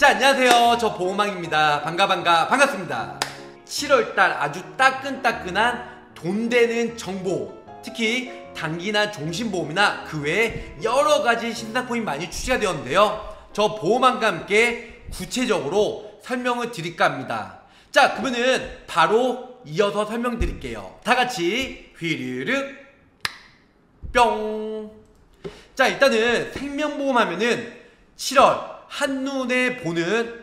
자, 안녕하세요. 저 보호망입니다. 반갑습니다. 7월달 아주 따끈따끈한 돈 되는 정보, 특히 단기나 종신보험이나 그 외에 여러가지 신상품이 많이 출시가 되었는데요, 저 보호망과 함께 구체적으로 설명을 드릴까 합니다. 자, 그러면은 바로 이어서 설명드릴게요. 다같이 휘르륵 뿅. 자, 일단은 생명보험 하면은 7월 한눈에 보는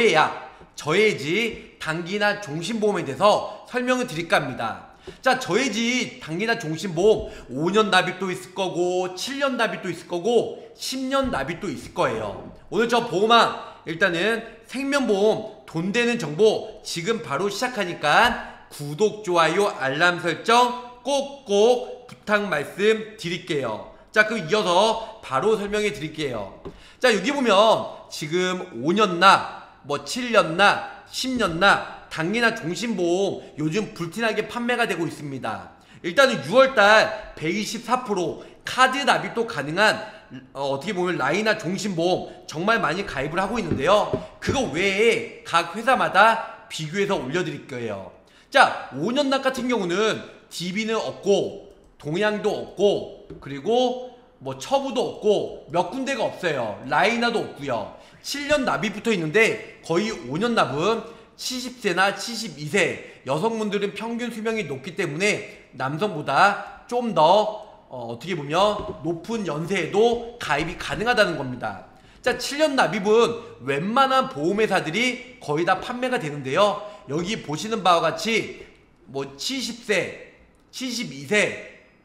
저해지 단기나 종신보험에 대해서 설명을 드릴까 합니다. 자, 저해지 단기나 종신보험 5년 납입도 있을 거고 7년 납입도 있을 거고 10년 납입도 있을 거예요. 오늘 저 보호망 일단은 생명보험 돈 되는 정보 지금 바로 시작하니까 구독, 좋아요, 알람 설정 꼭꼭 부탁 말씀 드릴게요. 자, 그럼 이어서 바로 설명해 드릴게요. 자, 여기 보면 지금 5년 납, 7년 납, 10년 납, 단기나 종신보험 요즘 불티나게 판매가 되고 있습니다. 일단은 6월달 124% 카드 납입도 가능한 어떻게 보면 라인이나 종신보험 정말 많이 가입을 하고 있는데요, 그거 외에 각 회사마다 비교해서 올려드릴 거예요. 자, 5년 납 같은 경우는 DB는 없고 동양도 없고 그리고 처부도 없고 몇 군데가 없어요. 라이나도 없고요. 7년 납이 붙어 있는데 거의 5년 납은 70세나 72세 여성분들은 평균 수명이 높기 때문에 남성보다 좀 더 어떻게 보면 높은 연세에도 가입이 가능하다는 겁니다. 자, 7년 납입은 웬만한 보험회사들이 거의 다 판매가 되는데요, 여기 보시는 바와 같이 70세, 72세,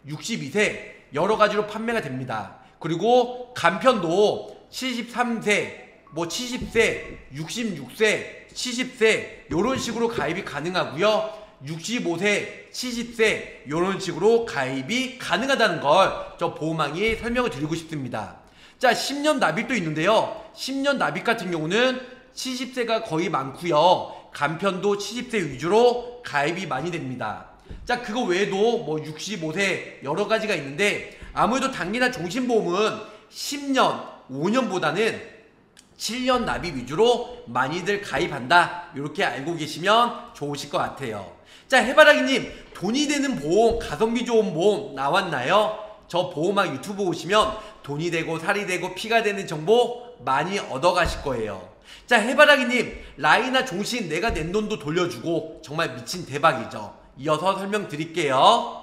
62세 여러가지로 판매가 됩니다. 그리고 간편도 73세, 70세, 66세, 70세 요런 식으로 가입이 가능하고요, 65세, 70세 요런 식으로 가입이 가능하다는 걸 저 보호망이 설명을 드리고 싶습니다. 자, 10년 납입도 있는데요, 10년 납입 같은 경우는 70세가 거의 많고요, 간편도 70세 위주로 가입이 많이 됩니다. 자, 그거 외에도 65세 여러가지가 있는데 아무래도 단기나 종신보험은 10년, 5년보다는 7년 납입 위주로 많이들 가입한다, 이렇게 알고 계시면 좋으실 것 같아요. 자, 해바라기님, 돈이 되는 보험, 가성비 좋은 보험 나왔나요? 저 보호막 유튜브 오시면 돈이 되고 살이 되고 피가 되는 정보 많이 얻어가실 거예요. 자, 해바라기님, 라이나 종신 내가 낸 돈도 돌려주고 정말 미친 대박이죠. 이어서 설명드릴게요.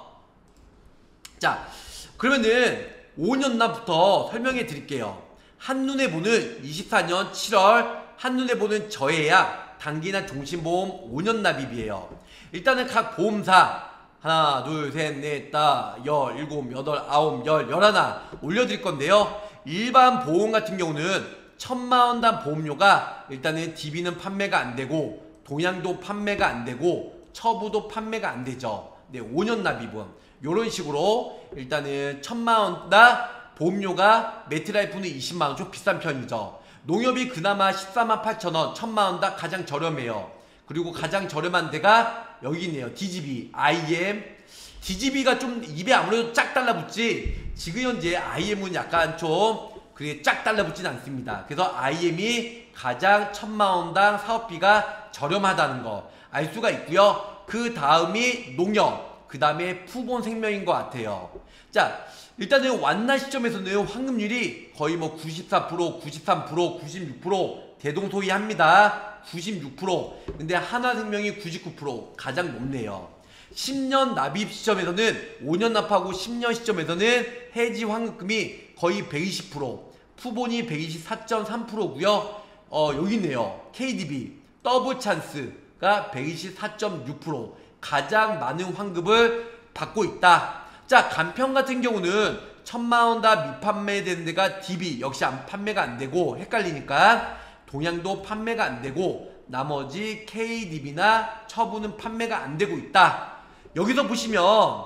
자, 그러면은 5년 납부터 설명해 드릴게요. 한눈에 보는 24년 7월 한눈에 보는 저해약 단기나 종신보험 5년 납입이에요. 일단은 각 보험사 하나, 둘, 셋, 넷, 다, 열, 일곱, 여덟, 아홉, 열, 열하나 올려드릴 건데요, 일반 보험 같은 경우는 1000만원당 보험료가 일단은 DB는 판매가 안 되고 동양도 판매가 안 되고 처부도 판매가 안 되죠. 네, 5년 납입은 요런 식으로 일단은 1000만원당 보험료가 매트라이프는 20만원, 좀 비싼 편이죠. 농협이 그나마 148,000원, 1000만원당 가장 저렴해요. 그리고 가장 저렴한 데가 여기 있네요. DGB, IM. DGB가 좀 입에 아무래도 쫙 달라붙지, 지금 현재 IM은 약간 좀 그게 쫙 달라붙진 않습니다. 그래서 IM이 가장 1000만원당 사업비가 저렴하다는 거 알 수가 있고요. 그 다음이 농협, 그 다음에 푸본생명인 것 같아요. 자, 일단은 완납 시점에서는 환급률이 거의 94%, 93%, 96% 대동소이합니다. 96%. 근데 하나생명이 99% 가장 높네요. 10년 납입 시점에서는 5년 납하고 10년 시점에서는 해지 환급금이 거의 120%, 푸본이 124.3%고요. 여기 있네요. KDB 더블 찬스가 124.6%, 가장 많은 환급을 받고 있다. 자, 간편 같은 경우는 1000만원 미판매되는 데가 DB 역시 판매가 안 되고 헷갈리니까 동양도 판매가 안 되고 나머지 KDB나 처부는 판매가 안 되고 있다. 여기서 보시면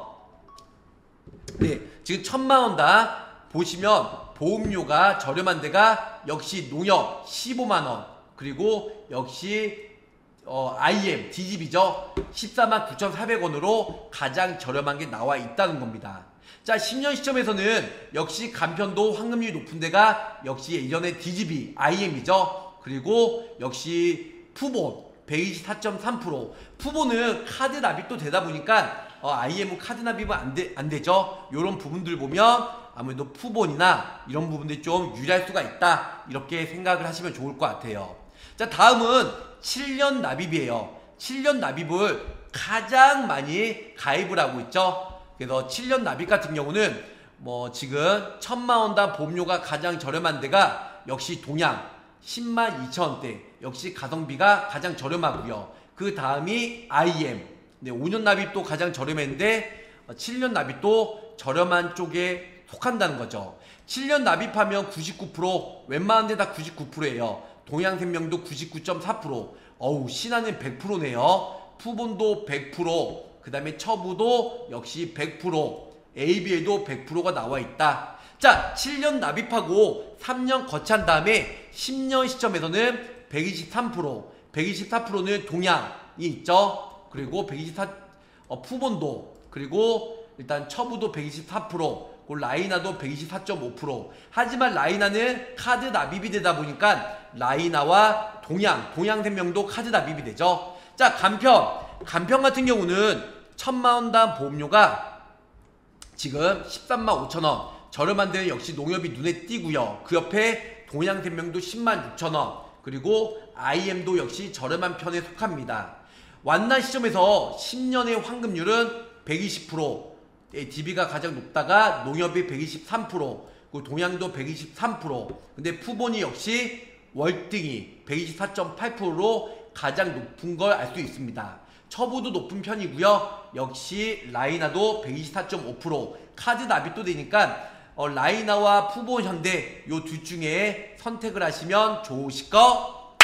네, 지금 1000만원 보시면 보험료가 저렴한 데가 역시 농협 15만원, 그리고 역시 IM, DGB죠. 149,400원으로 가장 저렴한 게 나와 있다는 겁니다. 자, 10년 시점에서는 역시 간편도 환급률이 높은 데가 역시 예전에 DGB, IM이죠. 그리고 역시 푸본 124.3%. 푸본은 카드 납입도 되다 보니까 IM은 카드 납입은 안 되죠. 이런 부분들 보면 아무래도 푸본이나 이런 부분들이 좀 유리할 수가 있다, 이렇게 생각을 하시면 좋을 것 같아요. 자, 다음은 7년 납입이에요. 7년 납입을 가장 많이 가입을 하고 있죠. 그래서 7년 납입 같은 경우는 뭐 지금 10,000만원당 보험료가 가장 저렴한 데가 역시 동양 102,000원대, 역시 가성비가 가장 저렴하고요. 그 다음이 IM, 네, 5년 납입도 가장 저렴했는데 7년 납입도 저렴한 쪽에 속한다는 거죠. 7년 납입하면 99%, 웬만한 데 다 99%예요. 동양생명도 99.4%, 어우, 신한은 100%네요. 푸본도 100%, 그 다음에 처부도 역시 100%, AB에도 100%가 나와 있다. 자, 7년 납입하고 3년 거치한 다음에 10년 시점에서는 123%, 124%는 동양이 있죠. 그리고 124, 푸본도, 그리고 일단 처부도 124%, 라이나도 124.5%. 하지만 라이나는 카드 납입이 되다 보니까 라이나와 동양생명도 카드 납입이 되죠. 자, 간편 같은 경우는 1,000만원당 보험료가 지금 135,000원, 저렴한 데는 역시 농협이 눈에 띄고요. 그 옆에 동양생명도 106,000원, 그리고 IM도 역시 저렴한 편에 속합니다. 완난 시점에서 10년의 환급률은 120%, DB가 가장 높다가 농협이 123%, 그리고 동양도 123%, 근데 푸본이 역시 월등히 124.8%로 가장 높은 걸 알 수 있습니다. 처부도 높은 편이고요. 역시 라이나도 124.5%, 카드 납입도 되니까 라이나와 푸본 현대 요 둘 중에 선택을 하시면 좋으실 것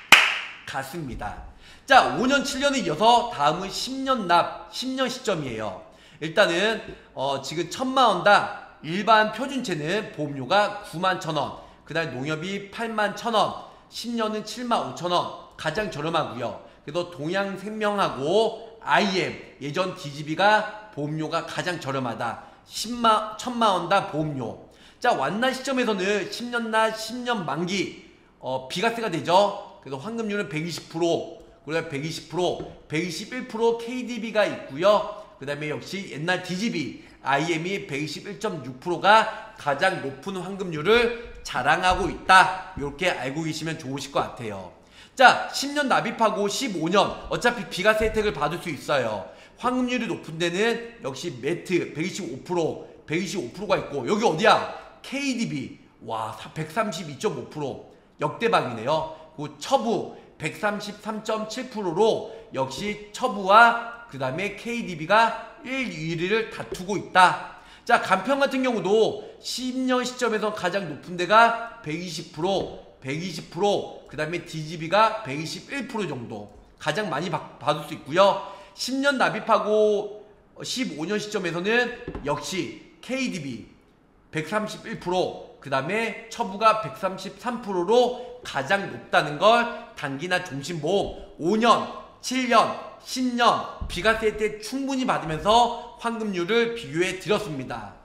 같습니다. 자, 5년 7년에 이어서 다음은 10년 납, 10년 시점이에요. 일단은 지금 1,000만원당 일반 표준체는 보험료가 91,000원, 그 다음에 농협이 81,000원, 10년은 75,000원, 가장 저렴하고요. 그래서 동양생명하고 IM, 예전 DGB가 보험료가 가장 저렴하다. 1,000만원당 보험료. 자, 완난 시점에서는 10년 날 10년 만기 비과세가 되죠. 그래서 환급률은 120%, 그다음에 120%, 121% KDB가 있고요. 그 다음에 역시 옛날 DGB, IM이 121.6%가 가장 높은 환급률을 자랑하고 있다. 이렇게 알고 계시면 좋으실 것 같아요. 자, 10년 납입하고 15년 어차피 비과세 혜택을 받을 수 있어요. 환급률이 높은 데는 역시 매트 125%, 125%가 있고, 여기 어디야? KDB, 와, 132.5%, 역대박이네요. 그 처부 133.7%로 역시 처부와 그 다음에 KDB가 1, 2위를 다투고 있다. 자, 간편 같은 경우도 10년 시점에서 가장 높은 데가 120%, 120%, 그 다음에 DGB가 121% 정도 가장 많이 받을 수 있고요. 10년 납입하고 15년 시점에서는 역시 KDB 131%, 그 다음에 처부가 133%로 가장 높다는 걸 단기나 종신보험 5년, 7년, 10년 비과세 혜택 충분히 받으면서 환급률을 비교해 드렸습니다.